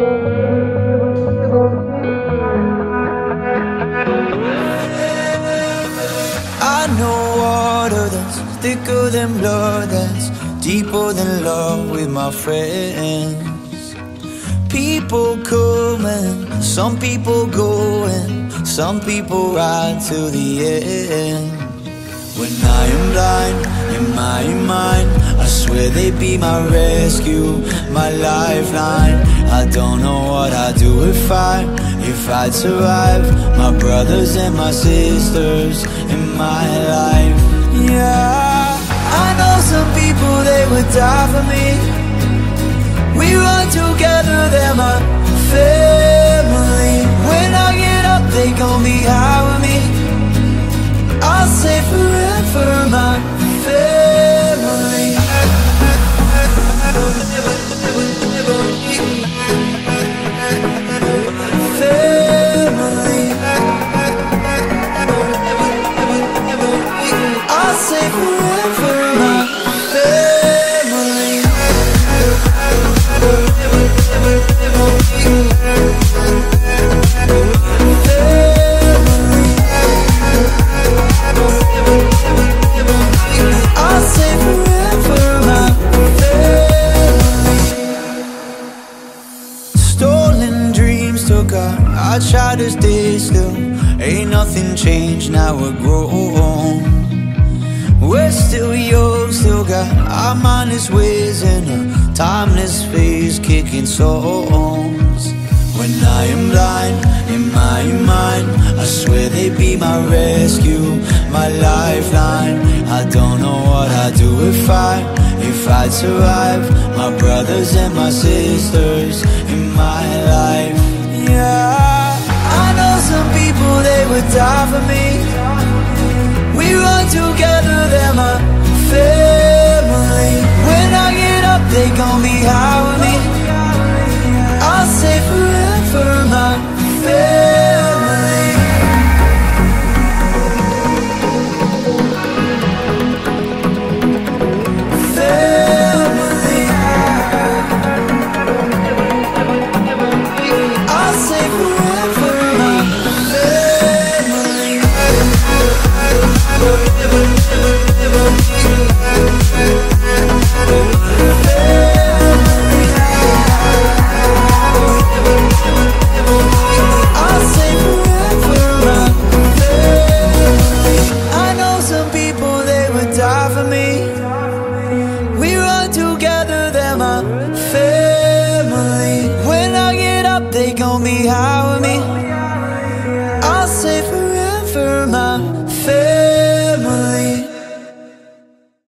I know water that's thicker than blood, that's deeper than love with my friends. People coming, some people going, some people ride to the end. When I am blind in my mind, I swear they'd be my rescue, my lifeline. I don't know what I'd do if I'd survive. My brothers and my sisters in my life. Yeah, I know some people, they would die for me. We run together, they're my family. When I get up, they gon' be high with me. I'll say forever, my family. Family. I'll say forever, my family. I'll say forever, my family. Stolen dreams took out, I try to stay still. Ain't nothing changed, now we're grown. We're still young, still got our mindless ways in a timeless phase, kicking songs. When I am blind in my mind, I swear they'd be my rescue, my lifeline. I don't know what I'd do if I'd survive. My brothers and my sisters in my life. Yeah, I know some people, they would die for me. We run together, they're my family. When I get up, they gon' be high with me. I'll say forever, my family. Family. I'll say forever, my family. I'll say forever, my family. I know some people, they would die for me. We run together, they're my family. When I get up, they gon' be high with me. I'll say forever, my family.